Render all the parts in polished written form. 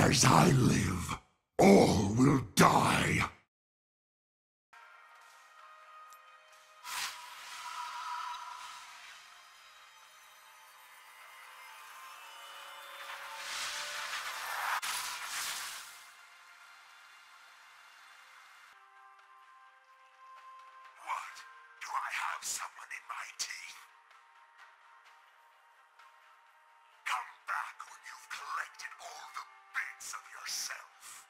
As I live, all will die. What? Do I have someone in my teeth? Come back when you've collected all the bits of yourself.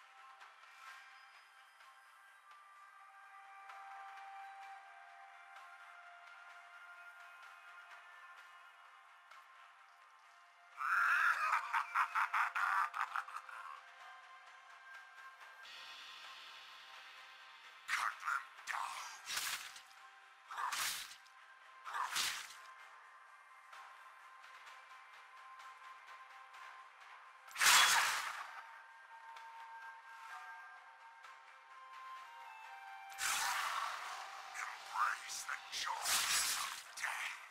Cut them down. Embrace the joy of death.